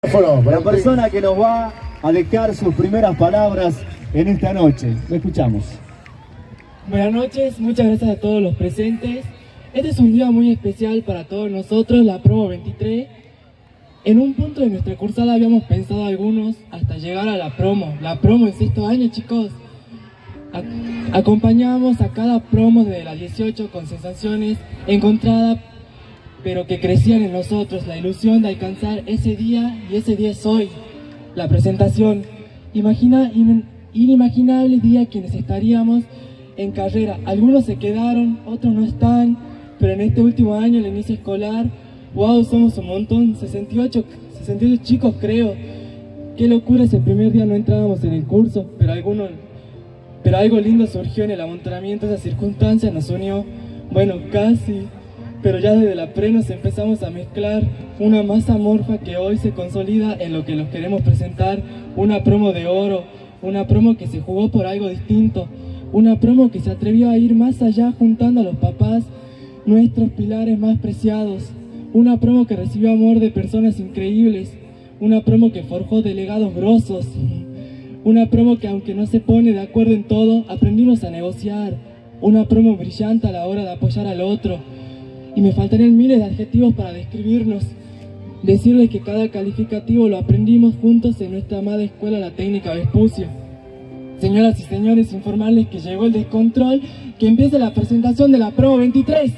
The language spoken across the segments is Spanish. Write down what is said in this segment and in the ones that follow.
La persona que nos va a dejar sus primeras palabras en esta noche. Lo escuchamos. Buenas noches, muchas gracias a todos los presentes. Este es un día muy especial para todos nosotros, la promo 23. En un punto de nuestra cursada habíamos pensado algunos hasta llegar a la promo en sexto año, chicos. Acompañábamos a cada promo de la 18 con sensaciones encontradas, pero que crecían en nosotros, la ilusión de alcanzar ese día, y ese día es hoy, la presentación. Inimaginable día quienes estaríamos en carrera. Algunos se quedaron, otros no están, pero en este último año, el inicio escolar, wow, somos un montón, 68 chicos creo. Qué locura, ese primer día no entrábamos en el curso, pero algo lindo surgió en el amontonamiento, esa circunstancia nos unió, bueno, casi, pero ya desde la pre nos empezamos a mezclar una masa amorfa que hoy se consolida en lo que los queremos presentar, una promo de oro, una promo que se jugó por algo distinto, una promo que se atrevió a ir más allá juntando a los papás, nuestros pilares más preciados, una promo que recibió amor de personas increíbles, una promo que forjó delegados grosos, una promo que aunque no se pone de acuerdo en todo, aprendimos a negociar, una promo brillante a la hora de apoyar al otro. Y me faltarían miles de adjetivos para describirnos, decirles que cada calificativo lo aprendimos juntos en nuestra amada escuela, la técnica Vespucio. Señoras y señores, informarles que llegó el descontrol, que empiece la presentación de la promo 23.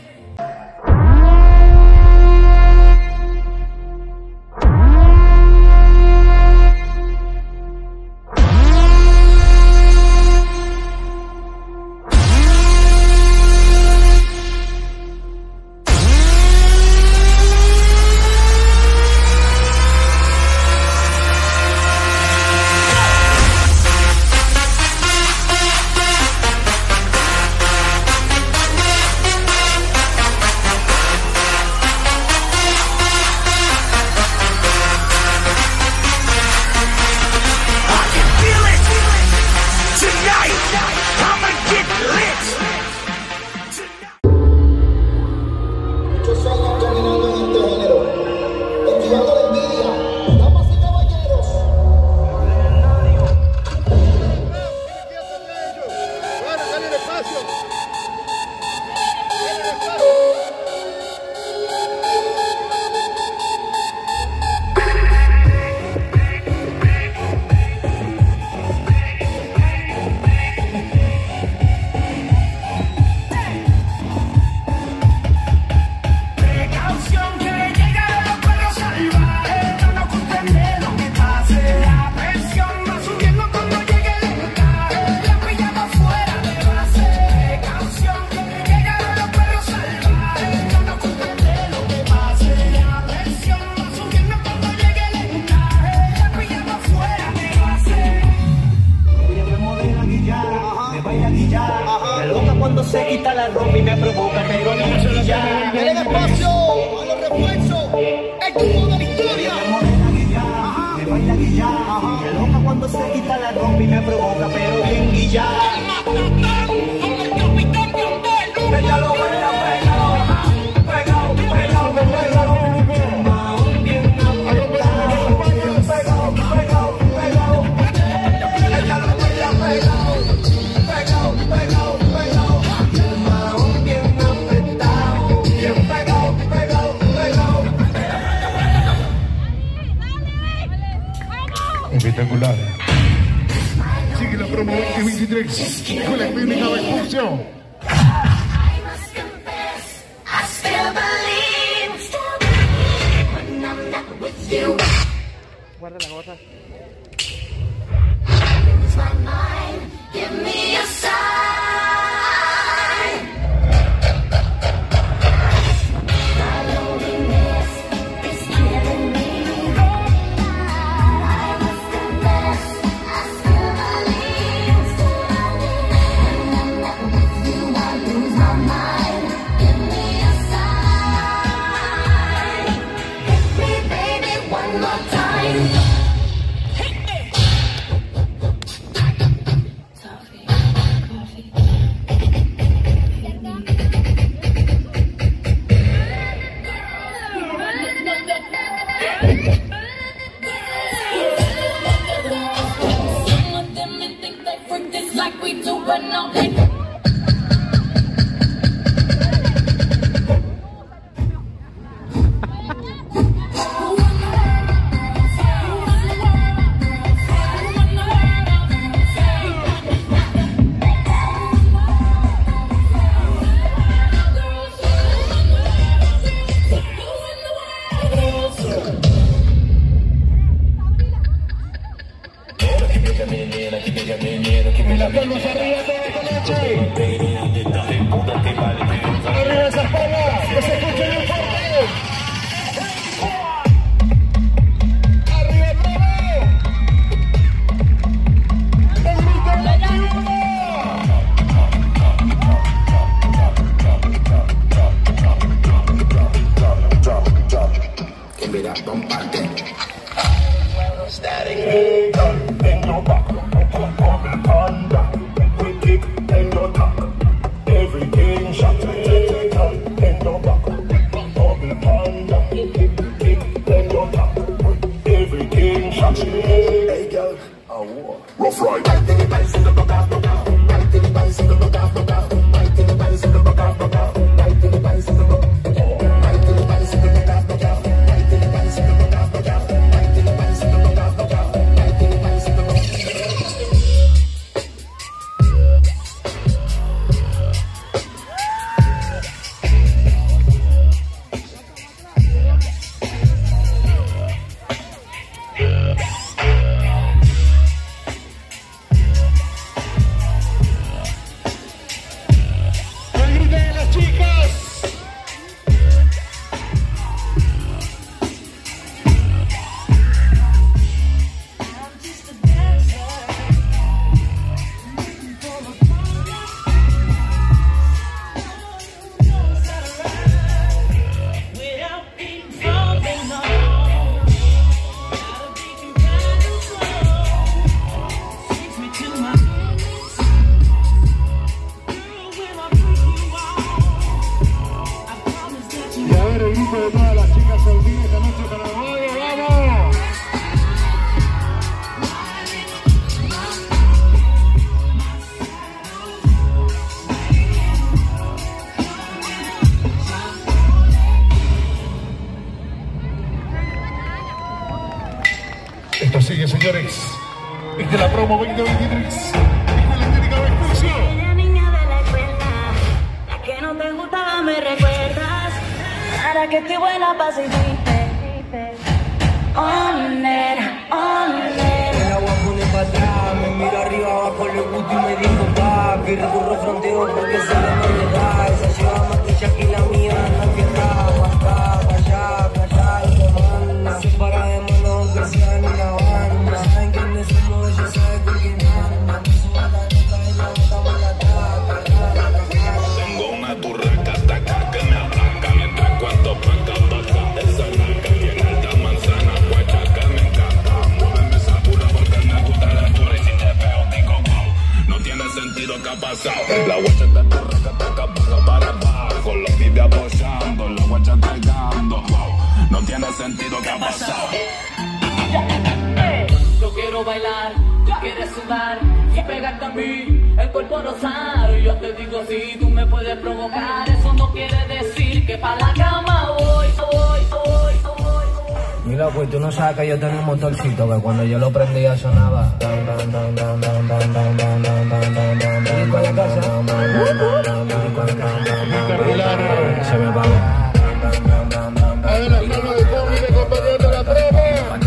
Cuando se quita la ropa y me provoca, pero no ya. Denle espacio a los refuerzos. El grupo de la historia. Me baila guillar. Me loca cuando se quita la ropa y me provoca, pero bien guillar. El capitán Biombel. Ella lo baila pegado, pegado, pegado, pegado. Bien apretado, pegado, pegado, pegado. Ella lo baila pegado, pegado, pegado, pegado. Espectacular. Sigue la promo 23 con la técnica de expulsión. Guarda la gorra. vida comparte. Static in your back, under, we kick in your top. Everything shot in your back, bubble panda, kick in your top. Everything shot. Hey girl, rough ride. Esto sigue, señores. Es de la promo 2023. Escuela Técnica Vespucio. La niña de la escuela, la que no te gustaba, me recuerdas. Ahora que estoy buena, pasa y triste. Oh, nena, oh, nena. El agua pone para atrás, me miro arriba, abajo, le gusto y me dijo papi. Recurro fronteo porque se le me da. Esa lleva más que Shaq y la mía, no fiesta. Acá, allá, y te manda. Se para de mano, que sea ni la banda. Saben quiénes somos, ellos saben con quién anda. Me subo la nota y la botamos la taca. Tengo una turraca, taca, que me ataca. Mientras cuento paca, paca. Esa naca tiene alta manzana, guacha que me encanta. Muéveme esa burra porque me gusta la churra. Y si te veo, digo wow, no tiene sentido que ha pasado. La guacha está turraca, taca, burra para abajo. Los pibes apoyando, la guacha cargando. Wow, no tiene sentido que ha pasado. Yo quiero bailar, tú quieres sudar y pegarte a mí, el cuerpo rozar. Yo te digo si tú me puedes provocar, eso no quiere decir que pa' la cama voy. Mira, pues tú no sabes que yo tenía un motorcito que cuando yo lo prendía sonaba. Se me apagó. A ver, la mano de Tommy, de compañero de la promo.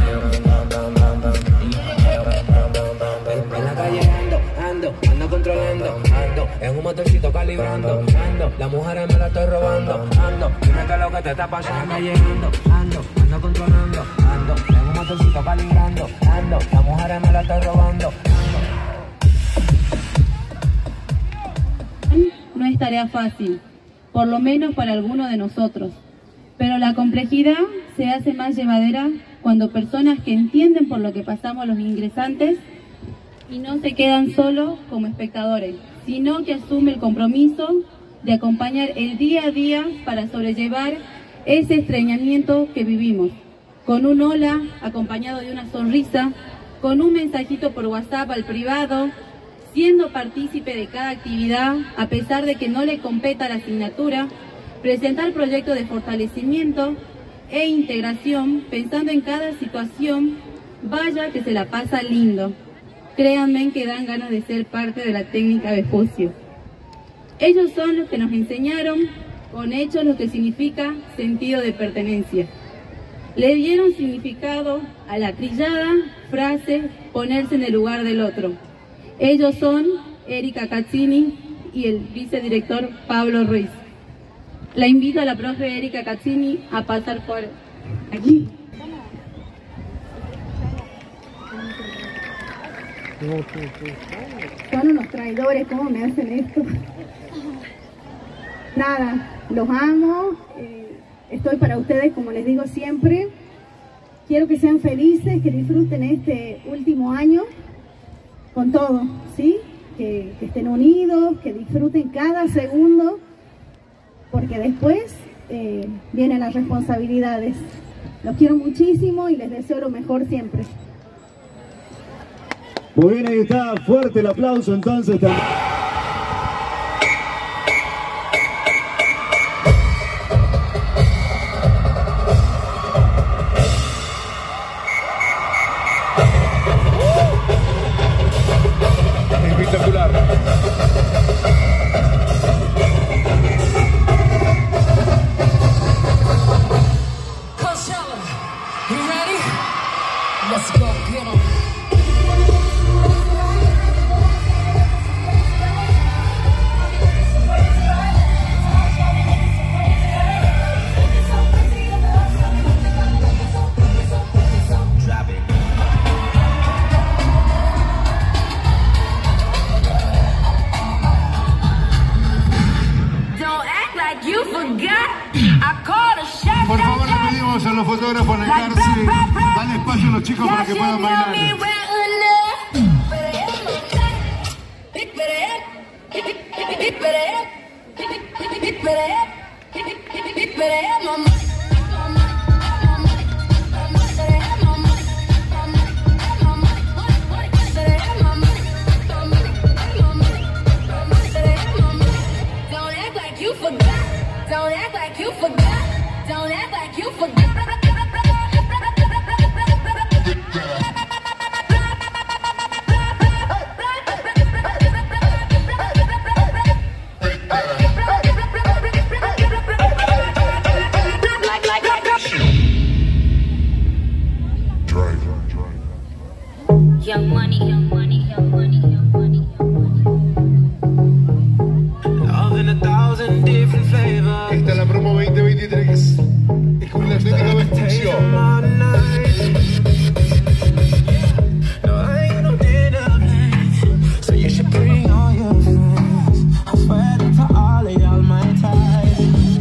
En la calle ando controlando, ando en un motorcito calibrando, ando, la mujer me la estoy robando, ando, dime qué es lo que te está pasando, llegando, ando controlando, ando en un motorcito calibrando, ando, la mujer me la estoy robando, No es tarea fácil, por lo menos para algunos de nosotros, pero la complejidad se hace más llevadera cuando personas que entienden por lo que pasamos los ingresantes y no se quedan solo como espectadores, sino que asume el compromiso de acompañar el día a día para sobrellevar ese extrañamiento que vivimos, con un hola acompañado de una sonrisa, con un mensajito por WhatsApp al privado, siendo partícipe de cada actividad a pesar de que no le competa la asignatura, presentar proyectos de fortalecimiento e integración pensando en cada situación. Vaya que se la pasa lindo. Créanme que dan ganas de ser parte de la técnica Vespucio. Ellos son los que nos enseñaron con hechos lo que significa sentido de pertenencia. Le dieron significado a la trillada frase ponerse en el lugar del otro. Ellos son Erika Cazzini y el vicedirector Pablo Ruiz. La invito a la profe Erika Cazzini a pasar por aquí. Son unos traidores, ¿cómo me hacen esto? Nada, los amo, estoy para ustedes como les digo siempre, quiero que sean felices, que disfruten este último año con todo, ¿sí? Que estén unidos, que disfruten cada segundo, porque después vienen las responsabilidades. Los quiero muchísimo y les deseo lo mejor siempre. Muy bien, ahí está, fuerte el aplauso entonces. Espectacular. Coachella, you ready? Let's go get 'em. Por favor, le pedimos a los fotógrafos alejarse, dale espacio a los chicos para que puedan bailar. Don't act like you forgot. Don't act like you forgot. Young money, young money, young money, young money, young money. Love in 1,000 different flavors. Esta es la promo 2023. Escuela Atlética Vespucio. No, I ain't no dinner plans, so you should bring all your friends. I swear to all of y'all my type.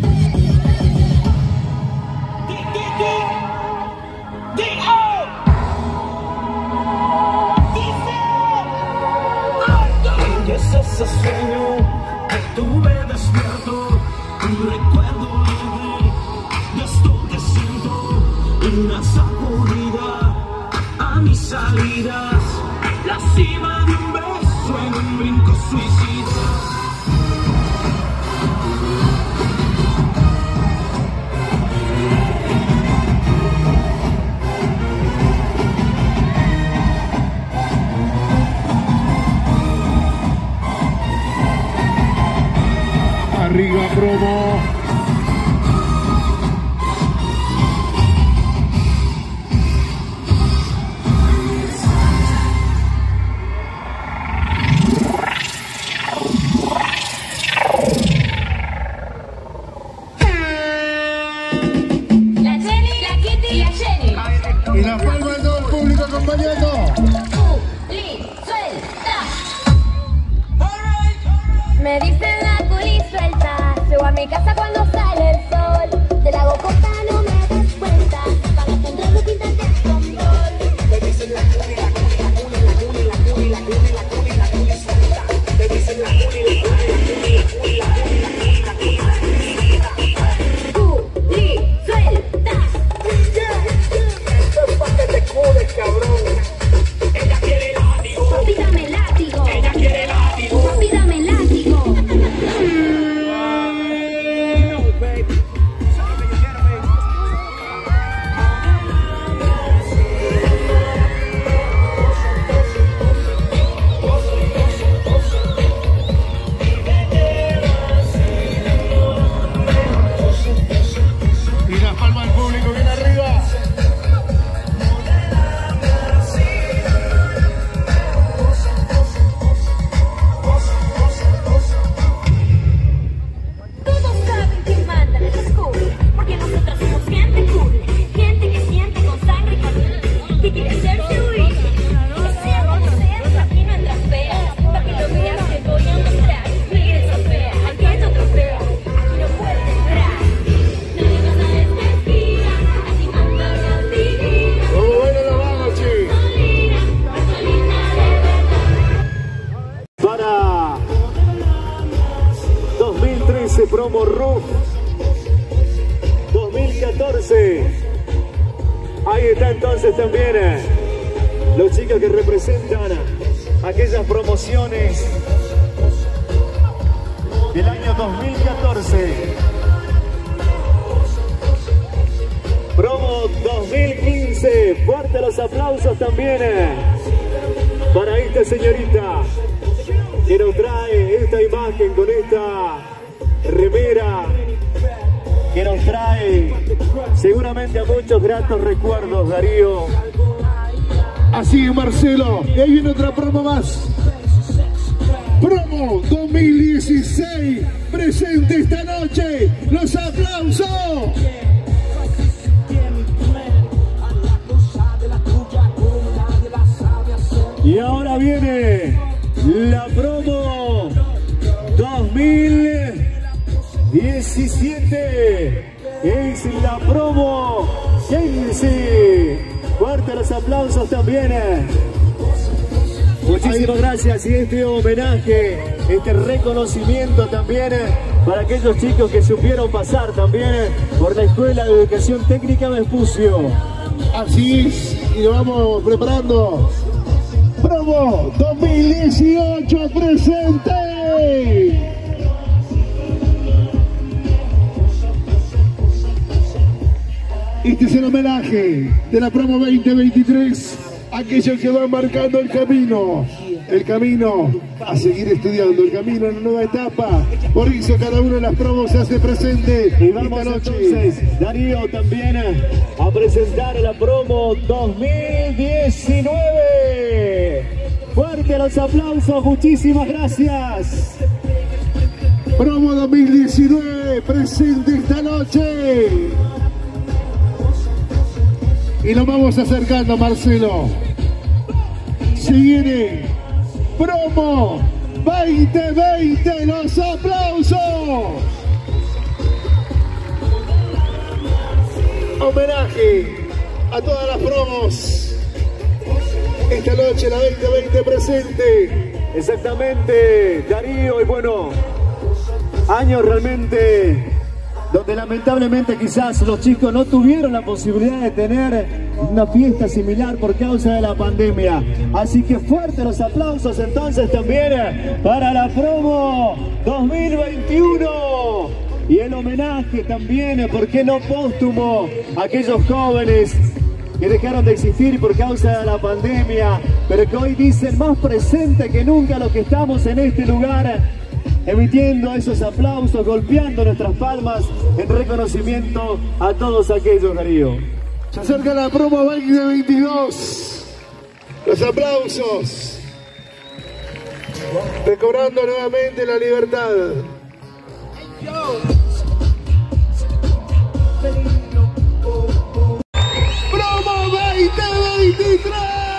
Y es ese sueño que tuve despierto, un recuerdo leve de esto que siento, una sacudida a mis salidas, la cima de un beso en un brinco suicida. Arriba, promo. La Jenny, la Kitty y la Jenny. Y la palma de todo el público acompañando. Suelta. Me dicen la culi suelta. Llego a mi casa cuando sale el sol. Te la hago corta, no me des cuenta. Para encontrar los pintantes con gol. Me dicen la culi, la culi, la culi, la culi, la culi, la culi, la culi, la culi suelta. Me dicen la culi, la culi, la culi, la culi, la culi, la culi, la culi, la culi, culi suelta. Esto es para que te cudes, cabrón. Ella quiere látigo. Papi, dame látigo. Ella quiere látigo. Papi, dame látigo. está entonces también los chicos que representan aquellas promociones del año 2014. Promo 2015. Fuerte los aplausos también para esta señorita que nos trae esta imagen con esta remera que nos trae seguramente a muchos gratos recuerdos, Darío. Así es, Marcelo. Y ahí viene otra promo más. Promo 2016. Presente esta noche. Los aplausos. Y ahora viene la promo 2017. Es la promo 15. Fuerte los aplausos también. Muchísimas gracias y este homenaje, este reconocimiento también para aquellos chicos que supieron pasar también por la Escuela de Educación Técnica Vespucio. Así es, y lo vamos preparando. Promo 2018 presente. Este es el homenaje de la promo 2023 a aquellos que van marcando el camino a seguir estudiando, el camino a una nueva etapa. Por eso cada una de las promos se hace presente. Y vamos esta noche. Entonces, Darío, también a presentar la promo 2019. Fuerte los aplausos, muchísimas gracias. Promo 2019 presente esta noche. Y nos vamos acercando, Marcelo. Se viene promo 2020, los aplausos. Homenaje a todas las promos. Esta noche la 2020 presente. Exactamente, Darío, y bueno, años realmente donde lamentablemente quizás los chicos no tuvieron la posibilidad de tener una fiesta similar por causa de la pandemia. Así que fuertes los aplausos entonces también para la promo 2021 y el homenaje también, ¿por qué no póstumo?, a aquellos jóvenes que dejaron de existir por causa de la pandemia, pero que hoy dicen más presente que nunca los que estamos en este lugar, emitiendo esos aplausos, golpeando nuestras palmas en reconocimiento a todos aquellos, Darío. Se acerca la promo 2022. Los aplausos. Recobrando nuevamente la libertad. Promo 2023.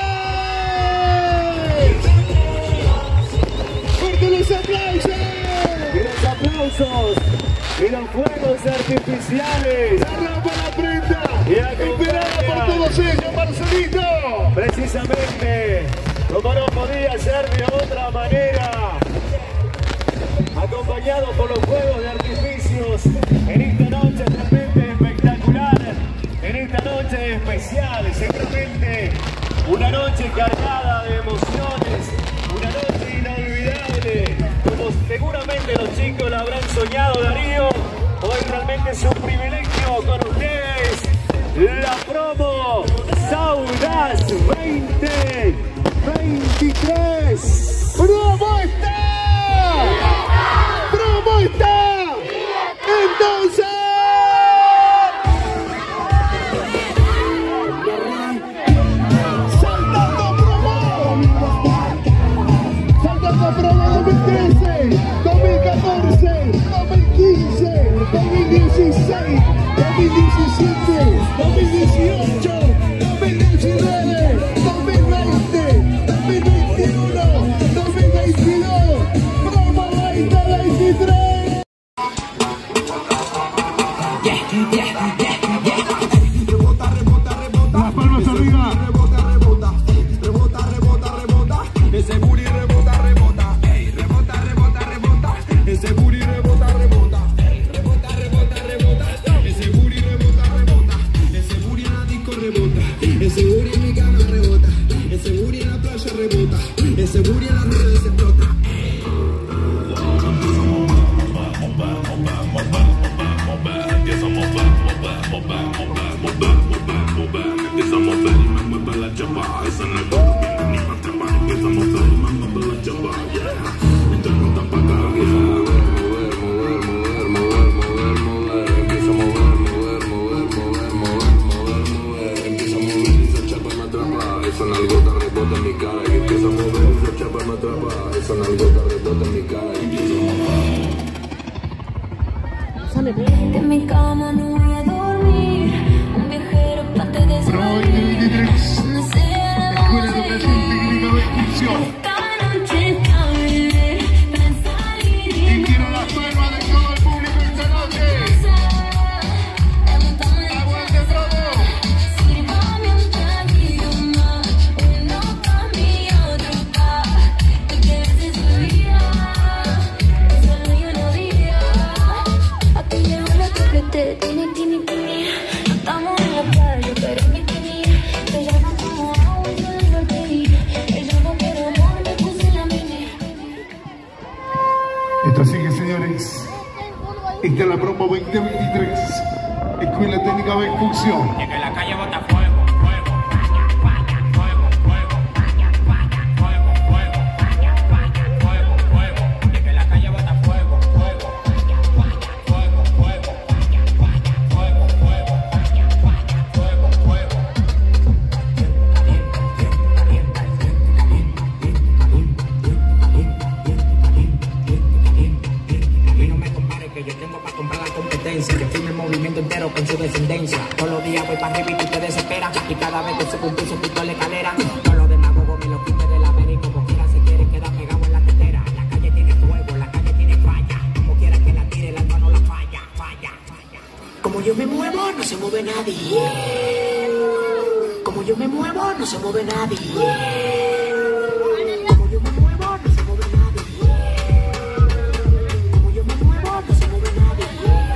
Fuerte los aplausos. Aplausos y los fuegos artificiales. La rampa la prenda. Y esperada por todos ellos, Marcelito. Precisamente, como no podía ser de otra manera, acompañado por los fuegos de artificios en esta noche realmente espectacular, en esta noche especial, seguramente una noche cargada de emociones, una noche inolvidable. Como seguramente los chicos la habrán soñado, Darío, hoy realmente es un privilegio con ustedes, la promo Saudaz 2023. ¡Promo está! ¡Promo está! ¡Entonces! ¡Saltando promo! ¡Saltando promo 2013! 2014, 2015, 2016, 2017, 2018, 2019, 2020, 2021, 2022, promo 2023. Las palmas arriba. Ese booty rebota, rebota. Ey, rebota, rebota, rebota. Ese booty rebota, rebota. Ey, rebota, rebota, rebota. Ese booty rebota, rebota. Ese booty en la disco rebota. Ese booty en mi cama rebota, ese booty en la playa rebota, ese booty en las redes se explota. En mi cama no voy a dormir, un viajero parte de salir, donde sea Escuela de Educación Técnica de Excursión. esta noche está bebé, para salir Y quiero las palmas de todo el público esta noche. ¡Aguante todo! Sírvame un traguillo más, uno pa' mí y otro pa', el que hace su vida, es solo yo no diría. Aquí llegó la que tiene, no estamos en la playa, pero en bikini, te llama como agua y solo lo pedí, ella no quiere amor, me puse en la mini. Esto sigue, señores. Esta es la promo 2023. Escuela Técnica de Excursión. Y que la calle bota fuego, fuego, falla, falla, fuego, fuego, falla, falla, fuego, fuego, falla, falla, fuego, fuego. Y que la calle bota fuego, fuego, falla, falla, fuego, fuego, falla, falla, fuego, fuego, falla, falla, fuego, fuego. A mí no me compare que yo tengo para comprar la competencia. Yo firme el movimiento entero con su descendencia. Todos los días voy para arriba y tú te desesperas. Y cada vez que subo un piso pito la escalera. Todos los demagogos me lo quiten de la vera y como quiera se quiere quedar pegado en la tetera. La calle tiene fuego, la calle tiene falla. Como quiera que la tire, la alma no la falla, falla, falla. Como yo me muevo, no se mueve nadie. Como yo me muevo, no se mueve nadie. Como yo me muevo, no se mueve nadie. Como yo me muevo, no se mueve nadie.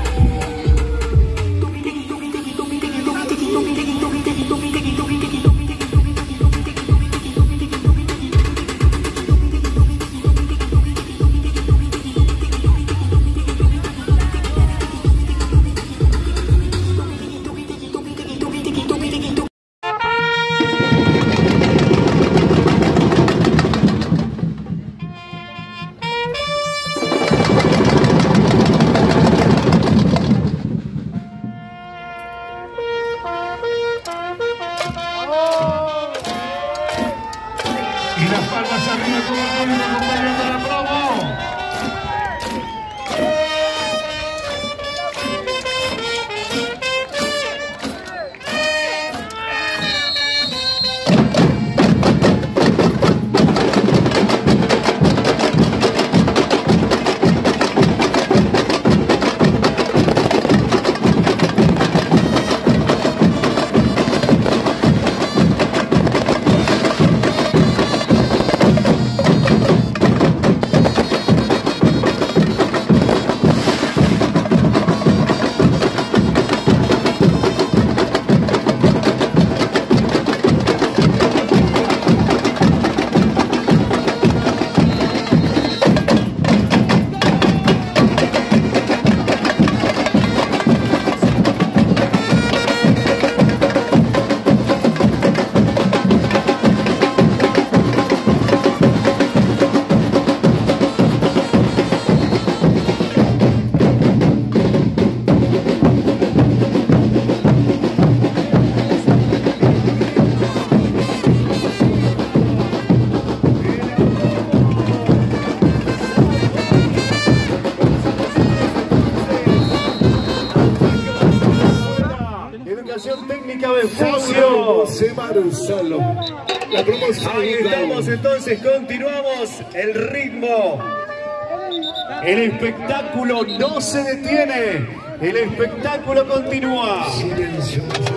Y las palmas arriba, todo el público acompañando la promo. Educación Técnica de Excursión. Se Marzalo. La promoción. Ahí estamos entonces, continuamos el ritmo. El espectáculo no se detiene. El espectáculo continúa. Silencio.